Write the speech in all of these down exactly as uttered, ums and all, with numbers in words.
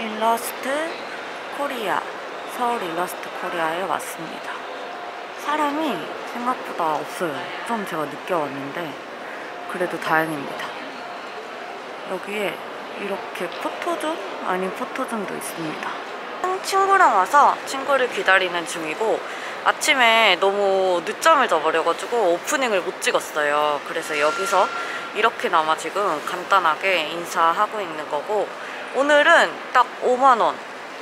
일러스트 코리아, 서울 일러스트 코리아에 왔습니다. 사람이 생각보다 없어요. 좀 제가 늦게 왔는데 그래도 다행입니다. 여기에 이렇게 포토존? 아닌 포토존도 있습니다. 친구랑 와서 친구를 기다리는 중이고, 아침에 너무 늦잠을 자버려가지고 오프닝을 못 찍었어요. 그래서 여기서 이렇게나마 지금 간단하게 인사하고 있는 거고, 오늘은 딱 오만 원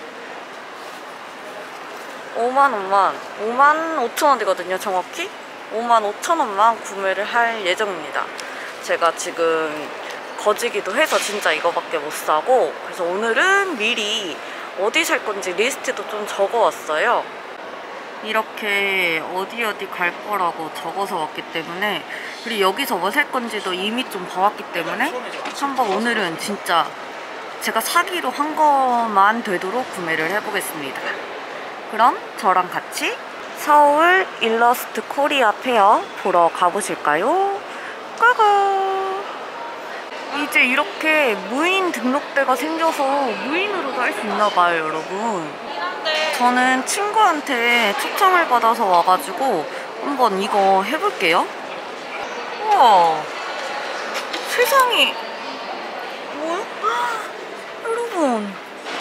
오만 원만 오만 오천 원이거든요 정확히. 오만 오천 원만 구매를 할 예정입니다. 제가 지금 거지기도 해서 진짜 이거밖에 못 사고, 그래서 오늘은 미리 어디 살 건지 리스트도 좀 적어왔어요. 이렇게 어디 어디 갈 거라고 적어서 왔기 때문에, 그리고 여기서 뭐 살 건지도 이미 좀 봐왔기 때문에 한번 오늘은 진짜 제가 사기로 한 것만 되도록 구매를 해보겠습니다. 그럼 저랑 같이 서울 일러스트 코리아 페어 보러 가보실까요? 고고! 이제 이렇게 무인 등록대가 생겨서 무인으로도 할 수 있나봐요, 여러분. 저는 친구한테 초청을 받아서 와가지고 한번 이거 해볼게요. 우와, 세상이 뭐야? 여러분,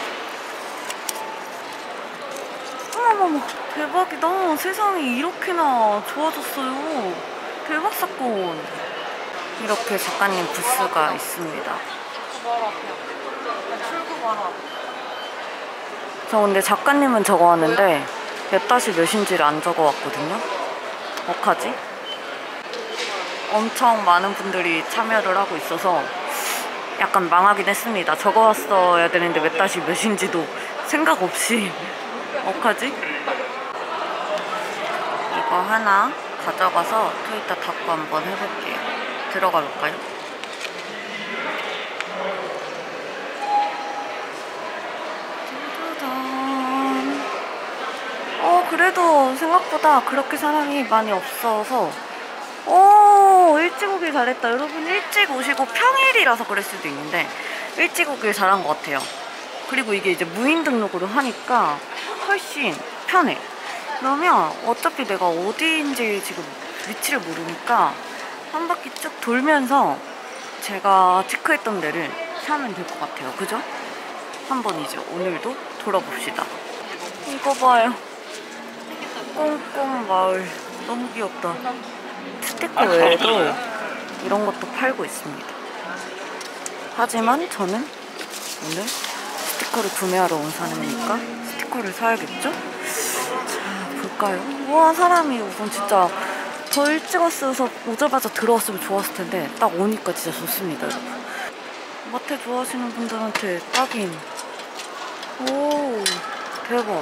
어머머머, 대박이다. 세상이 이렇게나 좋아졌어요. 대박 사건. 이렇게 작가님 부스가 있습니다. 저 근데 작가님은 적어왔는데 몇 다시 몇인지를 안 적어왔거든요. 어떡하지? 엄청 많은 분들이 참여를 하고 있어서 약간 망하긴 했습니다. 적어왔어야 되는데 몇 다시 몇인지도 생각 없이. 어떡하지? 이거 하나 가져가서 또 이따 닫고 한번 해볼게요. 들어가 볼까요? 짜자잔. 어, 그래도 생각보다 그렇게 사람이 많이 없어서, 오, 일찍 오길 잘했다. 여러분, 일찍 오시고 평일이라서 그럴 수도 있는데 일찍 오길 잘한 것 같아요. 그리고 이게 이제 무인 등록으로 하니까 훨씬 편해. 그러면 어차피 내가 어디인지 지금 위치를 모르니까 한 바퀴 쭉 돌면서 제가 체크했던 데를 사면 될 것 같아요. 그죠? 한번 이제 오늘도 돌아봅시다. 이거 봐요. 꽁꽁 마을. 너무 귀엽다. 스티커 외에도 이런 것도 팔고 있습니다. 하지만 저는 오늘 스티커를 구매하러 온 사람이니까 스티커를 사야겠죠? 자, 볼까요? 우와, 사람이 우선 진짜 더 일찍 왔어서 오자마자 들어왔으면 좋았을 텐데 딱 오니까 진짜 좋습니다, 여러분. 마테 좋아하시는 분들한테 딱인. 오, 대박.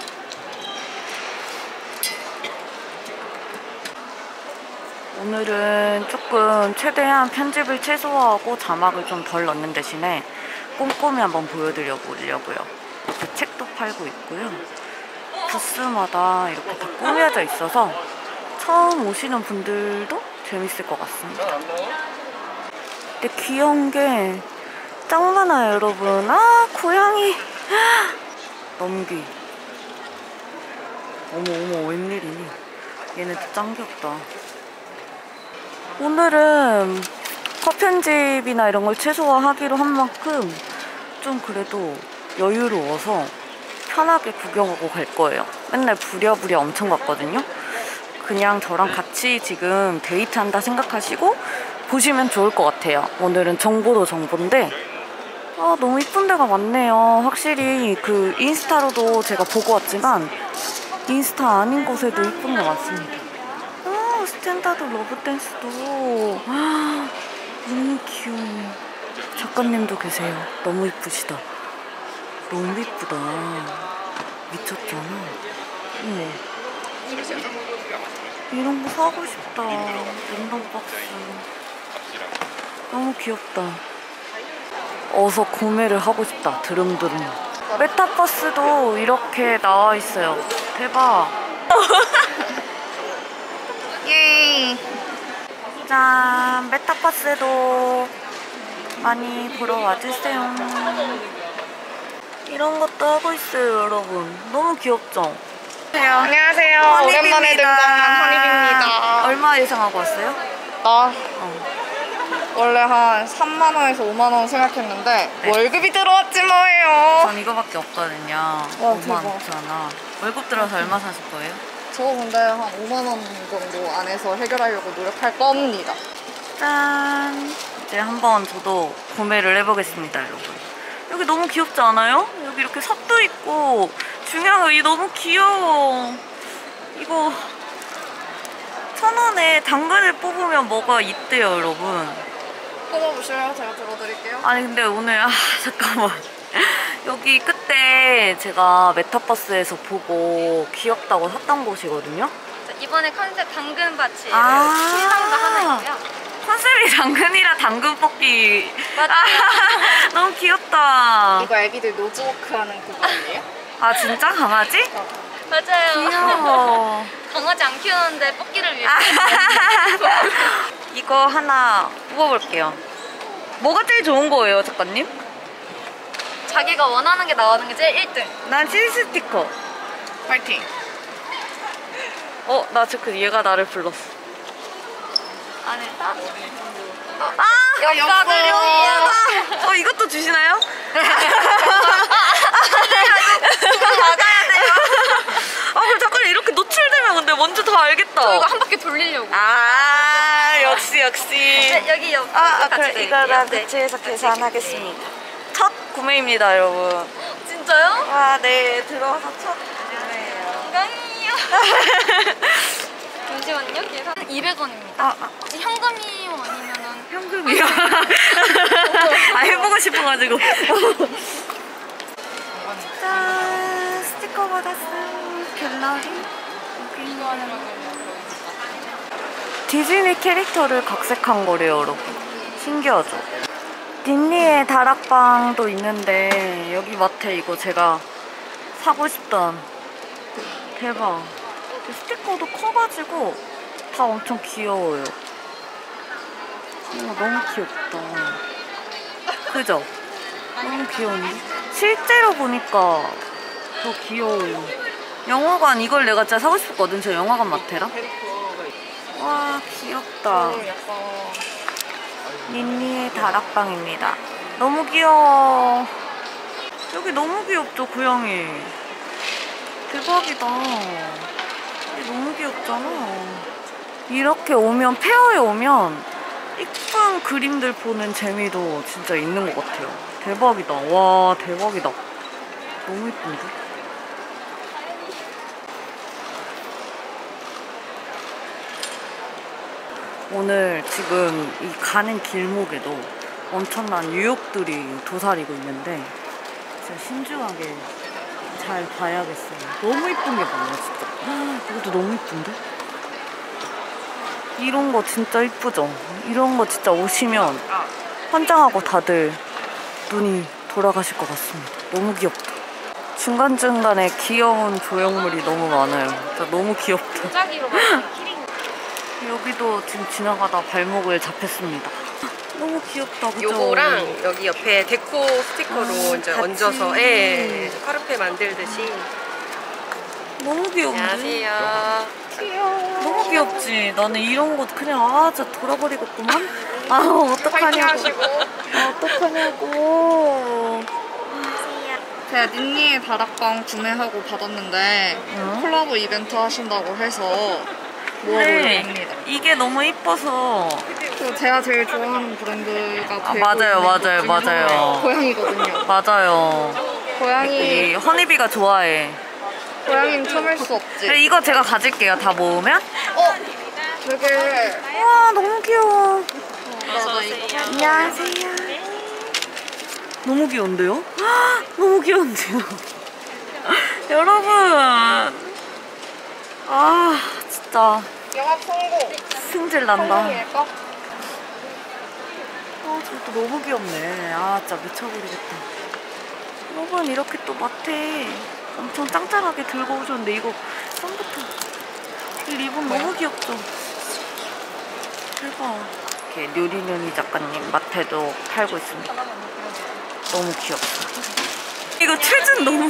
오늘은 조금 최대한 편집을 최소화하고 자막을 좀 덜 넣는 대신에 꼼꼼히 한번 보여드려보려고요. 그 책도 팔고 있고요. 부스마다 이렇게 다 꾸며져 있어서 처음 오시는 분들도 재밌을 것 같습니다. 근데 귀여운 게 짱 많아요, 여러분. 아, 고양이. 넘기. 어머 어머, 웬일이니. 얘네도 짱 귀엽다. 오늘은 컷 편집이나 이런 걸 최소화하기로 한 만큼 좀 그래도 여유로워서 편하게 구경하고 갈 거예요. 맨날 부랴부랴 엄청 갔거든요. 그냥 저랑 같이 지금 데이트한다 생각하시고 보시면 좋을 것 같아요. 오늘은 정보도 정보인데, 아, 너무 이쁜 데가 많네요. 확실히 그 인스타로도 제가 보고 왔지만 인스타 아닌 곳에도 이쁜 게 많습니다. 아, 스탠다드 러브 댄스도 아, 너무 귀여워. 작가님도 계세요. 너무 이쁘시다. 너무 이쁘다. 미쳤잖아. 응. 이런 거 사고 싶다. 랜덤 박스. 너무 귀엽다. 어서 구매를 하고 싶다. 드릉드릉. 메타버스도 이렇게 나와 있어요. 대박. 예. 짠. 메타버스도 많이 보러 와주세요. 이런 것도 하고 있어요, 여러분. 너무 귀엽죠? 안녕하세요. 허니비입니다. 오랜만에 등장한 허니비입니다. 얼마 예상하고 왔어요? 나 어. 원래 한 삼만 원에서 오만 원 생각했는데 네. 월급이 들어왔지 뭐예요. 전 이거밖에 없거든요. 오만 오천 원. 월급 들어서 얼마 사실 거예요? 저 근데 한 오만 원 정도 안에서 해결하려고 노력할 겁니다. 짠! 이제 한번 저도 구매를 해보겠습니다, 여러분. 여기 너무 귀엽지 않아요? 여기 이렇게 삽도 있고 중요한 거, 이 너무 귀여워. 이거 천 원에 당근을 뽑으면 뭐가 있대요, 여러분. 뽑아보실래요? 제가 들어드릴게요. 아니 근데 오늘 아 잠깐만 여기 그때 제가 메타버스에서 보고 귀엽다고 샀던 곳이거든요. 이번에 컨셉 당근밭이에요. 아 신상도 하나 있고요. 컨셉이 당근이라 당근 뽑기. 맞아요. 아, 너무 귀엽다. 이거 애기들 노즈워크 하는 그거 아니에요? 아 진짜 강아지? 맞아요. 귀여워. 강아지 안 키우는데 뽑기를 위해. 이거 하나 뽑아볼게요. 뭐가 제일 좋은 거예요, 작가님? 자기가 원하는 게 나오는 게 제일 일 등. 난 치즈 스티커. 파이팅! 어, 나 지금 얘가 나를 불렀어. 안에 따. 아! 역사들이 어, 이것도 주시나요? 맞아야 돼요. 아, 그럼 잠깐 이렇게 노출되면 근데 먼저 다 알겠다. 저 이거 한 바퀴 돌리려고. 아, 역시, 역시. 네, 여기 옆. 아, 아 같이 그래, 이거랑 드릴게요. 대체해서 네. 계산하겠습니다. 첫 구매입니다, 여러분. 진짜요? 아, 네, 들어와서 첫 구매예요. 건강이요. 잠시만요. 계산 이백 원입니다. 아, 아. 현금이요 아니면은 현금이요? 아, 해보고 싶어가지고. 짠! 스티커 받았어요. 갤러리. 디즈니 캐릭터를 각색한 거래요, 여러분. 신기하죠? 딘니의 다락방도 있는데 여기 마트에 이거 제가 사고 싶던. 대박. 스티커도 커가지고 다 엄청 귀여워요. 어, 너무 귀엽다. 그죠? 너무 귀여운데? 실제로 보니까 더 귀여워요. 영화관 이걸 내가 진짜 사고 싶었거든. 저 영화관 마테랑. 와 귀엽다. 닌니의 다락방입니다. 너무 귀여워. 여기 너무 귀엽죠, 고양이. 대박이다. 너무 귀엽잖아. 이렇게 오면, 페어에 오면 이쁜 그림들 보는 재미도 진짜 있는 것 같아요. 대박이다. 와, 대박이다. 너무 이쁜데? 오늘 지금 이 가는 길목에도 엄청난 유혹들이 도사리고 있는데 진짜 신중하게 잘 봐야겠어요. 너무 이쁜 게 많아, 진짜. 이것도 너무 이쁜데? 이런 거 진짜 이쁘죠? 이런 거 진짜 오시면 환장하고 다들 눈이 돌아가실 것 같습니다. 너무 귀엽다. 중간중간에 귀여운 조형물이 너무 많아요. 진짜 너무 귀엽다. 짜기로 만든 키링. 여기도 지금 지나가다 발목을 잡혔습니다. 너무 귀엽다, 그죠? 요거랑 여기 옆에 데코 스티커로 아, 이제 같이. 얹어서 예, 카르페 만들듯이. 너무 귀여운데? 안녕하세요. 귀여워. 너무 귀엽지? 나는 이런 거 그냥 아 진짜 돌아버리겠구만? 아 어떡하냐고. 아, 어떡하냐고. 제가 닌니의 다락방 구매하고 받았는데 응? 콜라보 이벤트 하신다고 해서 모아보려고 네, 합니다. 이게 너무 이뻐서. 또 제가 제일 좋아하는 브랜드가 아, 되고 맞아요, 있는 것 맞아요, 중에 맞아요. 하나가 고양이거든요. 맞아요. 고양이, 이 허니비가 좋아해. 고양이는 참을 수 없지. 그래, 이거 제가 가질게요. 다 모으면. 어? 되게 와 너무 귀여워. 맞아 이거. 안녕하세요. 너무 귀여운데요? 헉, 너무 귀여운데요? 여러분. 아 진짜 영업 성공. 승질 난다. 성공일까? 아 저것도 너무 귀엽네. 아 진짜 미쳐버리겠다. 여러분 이렇게 또 마트에 엄청 짱짱하게 들고 오셨는데 이거 썸부터 이 리본 너무 귀엽죠? 대박. 이렇게 류리면이 작가님 마트에도 팔고 있습니다. 너무 귀엽다. 이거 체중 너무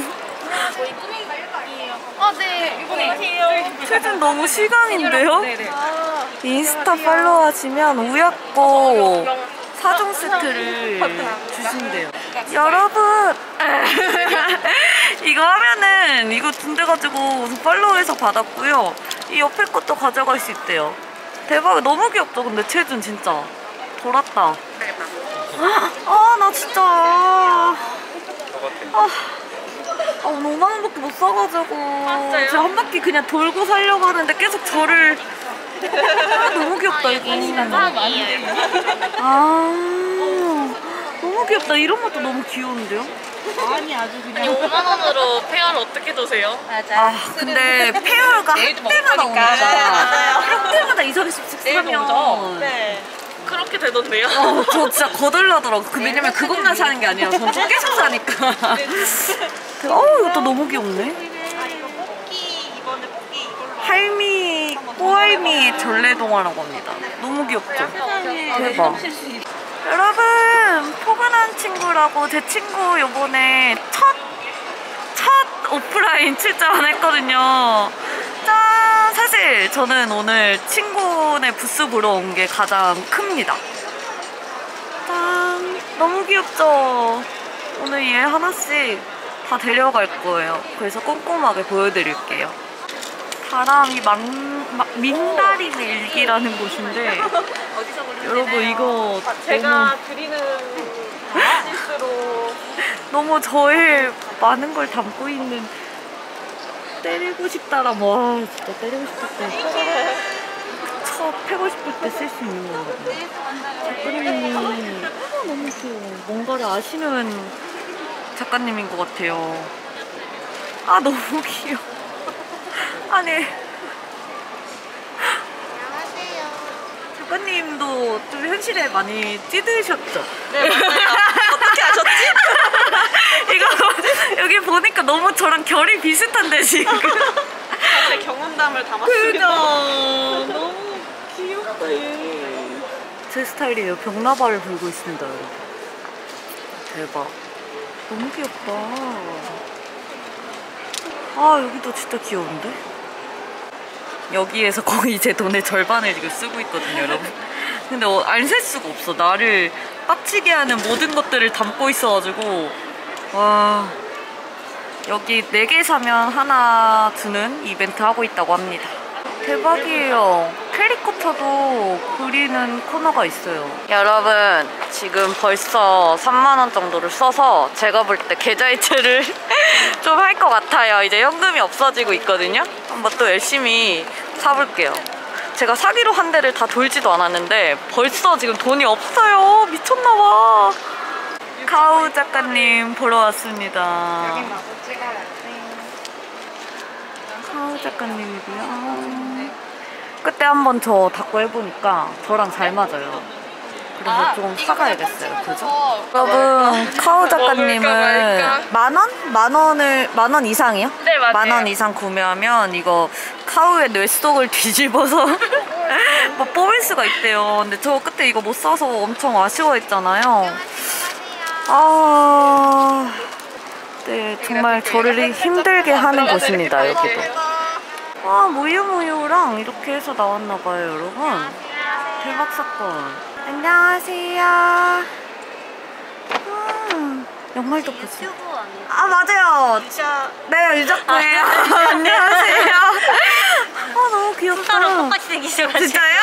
아, 네. 이번에 체중 너무 시강인데요? 인스타 팔로우 하시면 우약고 사 종 세트를 주신대요. 여러분 이거 하면은 이거 준대가지고 팔로우해서 받았고요. 이 옆에 것도 가져갈 수 있대요. 대박. 너무 귀엽죠? 근데 체중 진짜 돌았다. 아 나 진짜 아, 아 오늘 오만 원밖에 못 사가지고 제가 한 바퀴 그냥 돌고 살려고 하는데 계속 저를 아, 너무 귀엽다 이거. 아 너무 귀엽다. 이런 것도 너무 귀여운데요? 오만 원으로 페어를 어떻게 도세요? 아 근데 페어가 할 때마다 오니까 할 때마다 이삼 십씩 사면 네. 그렇게 되던데요? 어, 저 진짜 거덜나더라고. 그 왜냐면 그것만 사는 게 아니라 전 계속 사니까. 그, 어 이것도 너무 귀엽네. 할미 꼬알미 전래동화라고 합니다. 너무 귀엽죠? 대박. 여러분 포근한 친구라고 제 친구 요번에 첫, 첫 오프라인 출전 했거든요. 짠! 사실 저는 오늘 친구네 부스 보러 온 게 가장 큽니다. 짠! 너무 귀엽죠? 오늘 얘 하나씩 다 데려갈 거예요. 그래서 꼼꼼하게 보여드릴게요. 바람이 만, 마, 민다림의 일기라는 곳인데 여러분 이거 제가 너무, 드리는 아시스로 너무 저의 많은 걸 담고 있는 때리고 싶다라 와 진짜 때리고 싶을 때 첫 패고 싶을 때 쓸 수 있는 거거든요. 작가님이 아, 너무 귀여워. 뭔가를 아시는 작가님인 것 같아요. 아 너무 귀여워. 아니 작가님도 좀 현실에 많이 찌드셨죠? 네 맞아요. 어떻게 아셨지? 이거 여기 보니까 너무 저랑 결이 비슷한데 지금. 제 경험담을 담았습니다. 너무 귀엽다 얘. 제 스타일이에요. 벽나발을 불고 있습니다 여러분. 대박. 너무 귀엽다. 아 여기도 진짜 귀여운데? 여기에서 거의 제 돈의 절반을 지금 쓰고 있거든요 여러분. 근데 어, 안 셀 수가 없어. 나를 빡치게 하는 모든 것들을 담고 있어가지고 와 여기 네 개 사면 하나 주는 이벤트 하고 있다고 합니다. 대박이에요. 캐리커처도 그리는 코너가 있어요. 여러분 지금 벌써 삼만 원 정도를 써서 제가 볼 때 계좌이체를 좀 할 것 같아요. 이제 현금이 없어지고 있거든요. 한번 또 열심히 사볼게요. 제가 사기로 한 대를 다 돌지도 않았는데 벌써 지금 돈이 없어요. 미쳤나봐. 카우 작가님 보러 왔습니다. 카우 작가님이고요. 그때 한번 저 닦고 해보니까 저랑 잘 맞아요. 그래서 조금 사가야겠어요. 그죠? 여러분 카우 작가님은 만 원? 만 원을 만 원 이상이요? 네, 맞아요. 만 원 이상 구매하면 이거 카우의 뇌 속을 뒤집어서 뭐 뽑을 수가 있대요. 근데 저 그때 이거 못 사서 엄청 아쉬워했잖아요. 아, 네 정말 저를 힘들게 하는 곳입니다 여기도. 아 모유모유랑 이렇게 해서 나왔나봐요 여러분. 대박 사건. 안녕하세요. 음, 양말도 보세요. 아 맞아요. 네 유적구예요. 안녕하세요. 아 너무 귀엽다. 서로 똑같이 생기셔가지고. 진짜요?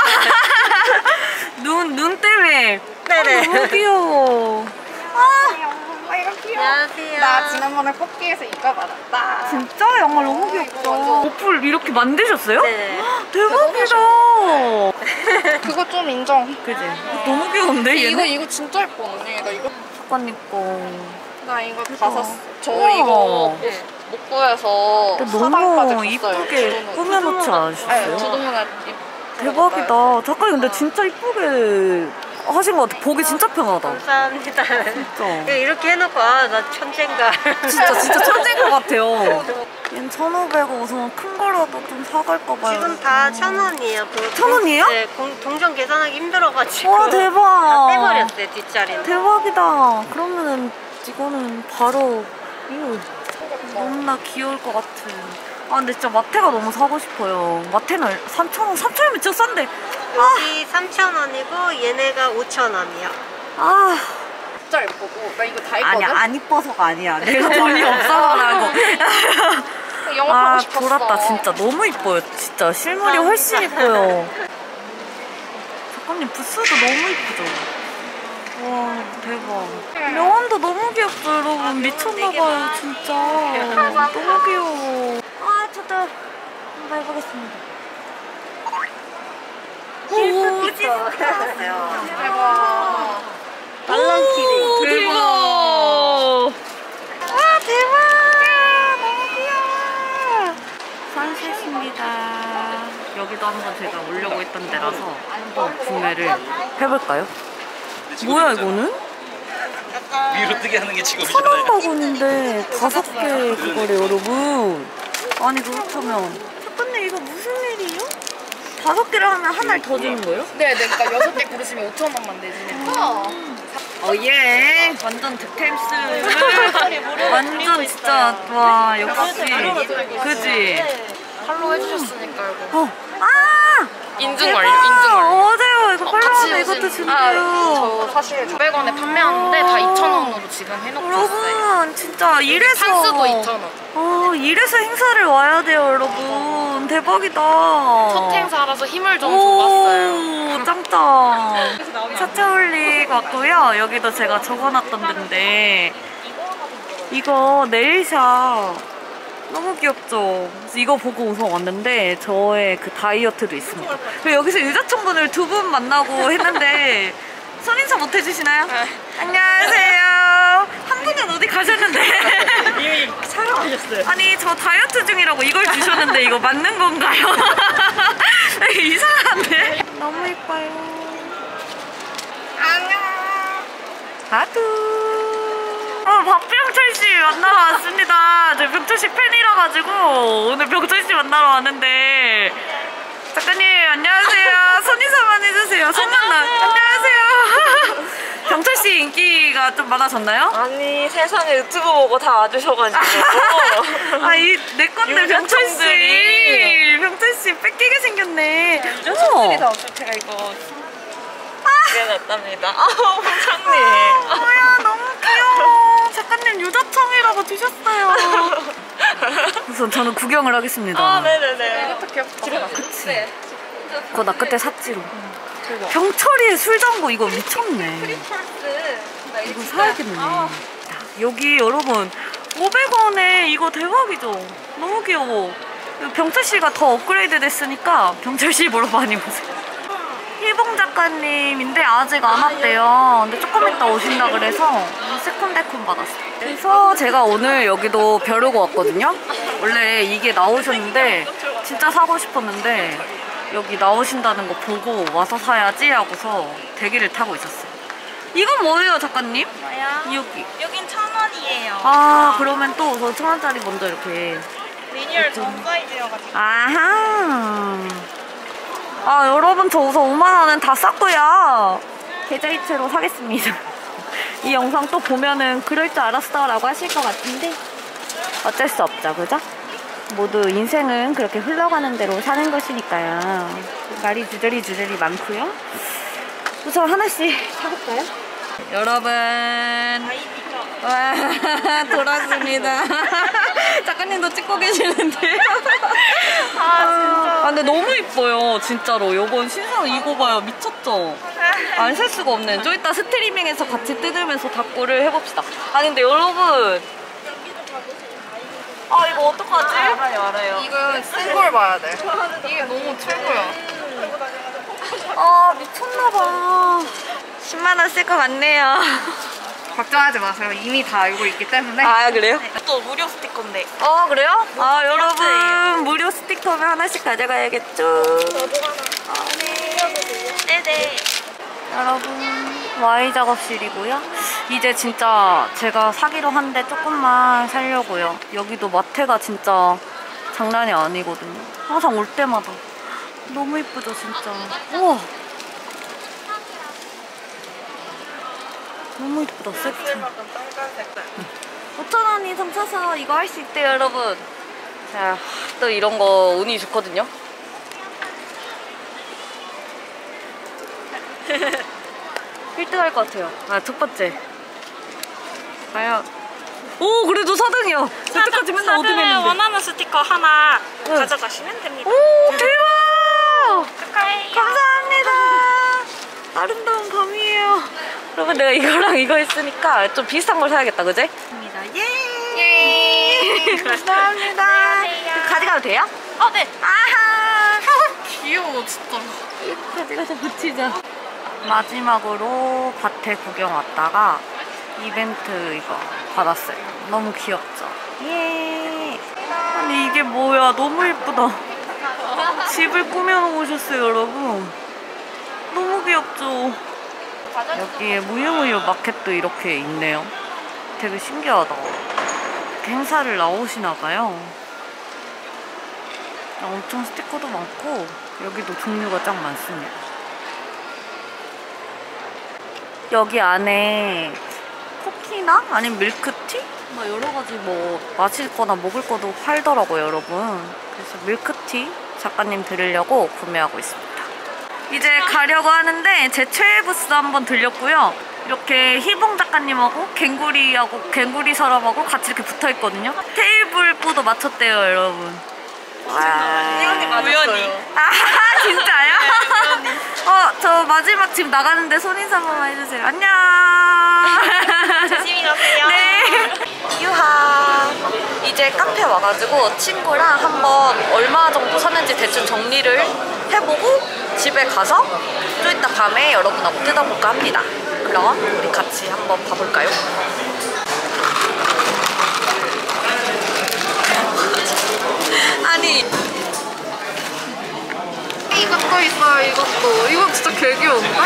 눈, 눈 때문에. 네네. 아, 너무 귀여워. 아 아 이거 귀여워. 안녕하세요. 나 지난번에 뽑기에서 이거 받았다. 진짜 양말 너무 귀엽다. 어플 이렇게 만드셨어요? 네. 대박이다. 그거 좀 인정. 그지? 너무 귀여운데 이거 얘는? 이거 진짜 예뻐 언니. 나 이거 작가님 거. 나 이거 다 그거. 샀어. 저 우와. 이거 못 구해서 근데 사방까지 너무 갔어요. 이쁘게 주동은. 꾸며놓지 네, 않으셨어요? 주동은 대박이다. 작가님 근데 진짜 이쁘게 하신 것 같아. 보기 진짜 편하다. 감사합니다. 진짜. 이렇게 해놓고 아 나 천재인가. 진짜 진짜 천재인 것 같아요. 얘는 천오백 원 우선 큰 거라도 좀 사갈까 봐요. 지금 다 천 원이에요. 그 천 원이에요? 네, 공, 동전 계산하기 힘들어가지고. 와 대박. 다 빼버렸어요 뒷자리는. 대박이다. 그러면은 이거는 바로 이거 너무나 귀여울 것 같은. 아 근데 진짜 마테가 너무 사고 싶어요. 마테는 삼천 원, 삼천 원이면 진짜 싼데. 여기 삼천 원이고 얘네가 오천 원이요. 아 진짜 예쁘고 나 이거 다 있거든? 아니 안 이뻐서가 아니야. 내가 돈이 없어서라고. 영업하고 아 싶었어. 돌았다. 진짜 너무 이뻐요. 진짜 실물이 훨씬 이뻐요. 작가님 부스도 너무 이쁘죠? 와 대박. 명함도 너무 귀엽죠 여러분. 미쳤나봐요 진짜. 너무 귀여워. 아 저도 한번 해보겠습니다. 오 진짜 나왔어요. 대박. 말랑키리. 대박. 와 대박. 너무 귀여워. 선셋입니다. 여기도 한번 제가 오려고 했던 데라서 한번 구매를 해볼까요? 뭐야 이거는? 위로 뜨게 하는 게 천원 직업이잖아요. 바구니인데 다섯 개 그거래 여러분. 아니 그렇다면 작가님 이거 무슨 일이에요? 다섯 개를 하면 하나를 더 주는 거예요? 네, 네, 그러니까 여섯 개 고르시면 오천 원만 내주는 거. 어예 완전 득템스. 완전 진짜 와 역시 그지? 팔로우 해주셨으니까 이거. 어. 아 인증 대박! 완료, 인증 완료. 맞아요 이거 팔로우하면 이것도 준대요. 저 사실 오백 원에 판매하는데 다 이천 원으로 지금 해놓고 있어요. 여러분 진짜 이래서 판수도 이천 원. 어 이래서 행사를 와야 돼요 여러분. 대박이다. 첫 행사라서 힘을 좀 줘봤어요. 오 짱짱. 차차홀릭 왔고요. 여기도 제가 적어놨던 데인데 이거 네일샵 너무 귀엽죠? 그래서 이거 보고 우선 왔는데 저의 그 다이어트도 있습니다. 그리고 여기서 유자청분을 두 분 만나고 했는데 손인사 못 해주시나요? 안녕하세요. 한 분은 어디 가셨는데? 이미 사러 가셨어요. 아니 저 다이어트 중이라고 이걸 주셨는데 이거 맞는 건가요? 이상한데? 너무 예뻐요. 안녕. 하두. 어, 박병철 씨 만나러 왔습니다. 저 병철 씨 팬이라 가지고 오늘 병철 씨 만나러 왔는데 작가님 안녕하세요. 손 인사만 해주세요. 손만 나. 안녕하세요. 병철 씨 인기가 좀 많아졌나요? 아니 세상에 유튜브 보고 다 와주셔가지고. 아, 이 내 건데 병철 씨. 병철 씨 뺏기게 생겼네. 유자청들이 다 없을 제가 이거 준비해놨답니다. 아우 부장님. 뭐야 너무 귀여워. 작가님 유자청이라고 주셨어요. 우선 저는 구경을 하겠습니다. 아 네네네. 이것도 귀엽다. 그치. 그거 나 그때 샀지로. 병철이의 술장고 이거 미쳤네. 이거 사야겠네. 여기 여러분 오백 원에 이거 대박이죠? 너무 귀여워. 병철 씨가 더 업그레이드 됐으니까 병철 씨 보러 많이 보세요. 희봉 작가님인데 아직 안 왔대요. 근데 조금 이따 오신다 그래서 새콤달콤 받았어요. 그래서 제가 오늘 여기도 벼르고 왔거든요. 원래 이게 나오셨는데 진짜 사고 싶었는데 여기 나오신다는 거 보고 와서 사야지 하고서 대기를 타고 있었어요. 이건 뭐예요 작가님? 뭐야? 여기. 여긴 천 원이에요. 아 그러면 또 우선 천 원짜리 먼저 이렇게. 리뉴얼 전 사이즈여가지고. 아하. 아 여러분 저 우선 오만 원은 다 쌌고요. 계좌이체로 사겠습니다. 이 영상 또 보면은 그럴 줄 알았어 라고 하실 것 같은데 어쩔 수 없죠 그죠? 모두 인생은 그렇게 흘러가는 대로 사는 것이니까요. 말이 주저리 주저리 많고요. 우선 하나씩 사볼까요? 여러분 와 돌았습니다. 작가님도 찍고 계시는데요. 아 진짜. 아 근데 너무 이뻐요 진짜로. 요건 신상 이거 봐요 미쳤죠? 안 살 수가 없네. 좀 이따 스트리밍에서 같이 뜯으면서 닭고를 해봅시다. 아니 근데 여러분 아 이거 어떡하지? 알아요 알아요. 이거 쓴 걸 봐야 돼. 이게 너무 최고야. 아 미쳤나봐. 십만 원 쓸 것 같네요. 걱정하지 마세요. 이미 다 알고 있기 때문에. 아 그래요? 또 무료 스티커인데. 어 그래요? 아 여러분 플러스예요. 무료 스티커면 하나씩 가져가야겠죠. 네네. 여러분 Y 작업실이고요. 이제 진짜 제가 사기로 한데 조금만 살려고요. 여기도 마테가 진짜 장난이 아니거든요. 항상 올 때마다 너무 이쁘죠 진짜. 우와 너무 이쁘다 세트. 약간 빨간색. 오천 원 이상 사서 이거 할 수 있대요, 여러분. 자, 또 이런 거 운이 좋거든요. 일 등 할 것 같아요. 아, 첫 번째. 과연. 오, 그래도 사 등이요. 여태까지 맨날 오 등 했는데. 원하는 스티커 하나 응. 가져가시면 됩니다. 오, 대박! 축하해요. 감사합니다. 아름다운 밤이에요. 여러분, 내가 이거랑 이거 했으니까 좀 비슷한 걸 사야겠다, 그지? 예! 예! 감사합니다. 가져가도 돼요? 어, 네. 아하! 귀여워 진짜. 이거 가져가서 붙이자. 마지막으로 밭에 구경 왔다가 이벤트 이거 받았어요. 너무 귀엽죠? 예! 아니, 이게 뭐야. 너무 예쁘다. 집을 꾸며놓으셨어요, 여러분. 너무 귀엽죠? 여기에 무유무유 마켓도 이렇게 있네요. 되게 신기하다. 이렇게 행사를 나오시나봐요. 엄청 스티커도 많고 여기도 종류가 짱 많습니다. 여기 안에 쿠키나 아니면 밀크티? 뭐 여러가지 뭐 마실 거나 먹을 거도 팔더라고요, 여러분. 그래서 밀크티 작가님 드리려고 구매하고 있습니다. 이제 가려고 하는데 제 최애 부스 한번 들렸고요. 이렇게 희봉 작가님하고 갱구리하고 갱구리 사람하고 같이 이렇게 붙어 있거든요. 테이블보도 맞췄대요, 여러분. 와. 우연히. 아, 진짜요? 어, 저 마지막 집 나가는데 손인사 한 번만 해주세요. 안녕. 조심히 가세요. 네. 유하. 이제 카페 와가지고 친구랑 한번 얼마 정도 샀는지 대충 정리를 해보고 집에 가서 좀 이따 밤에 여러분하고 뜯어볼까 합니다. 그럼 우리 같이 한번 봐볼까요? 아니, 이것도 있어요. 이것도. 이거 진짜 개 귀여운데?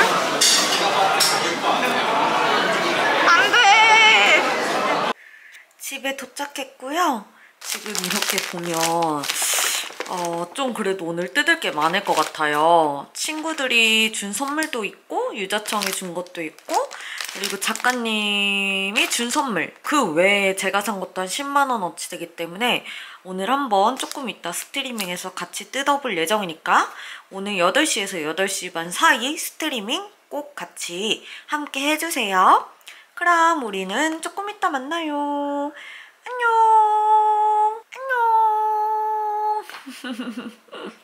안 돼! 집에 도착했고요. 지금 이렇게 보면 어, 좀 그래도 오늘 뜯을 게 많을 것 같아요. 친구들이 준 선물도 있고 유자청이 준 것도 있고 그리고 작가님이 준 선물 그 외에 제가 산 것도 한 십만 원어치 되기 때문에 오늘 한번 조금 이따 스트리밍해서 같이 뜯어볼 예정이니까 오늘 여덟 시에서 여덟 시 반 사이 스트리밍 꼭 같이 함께 해주세요. 그럼 우리는 조금 이따 만나요. 안녕. 안녕.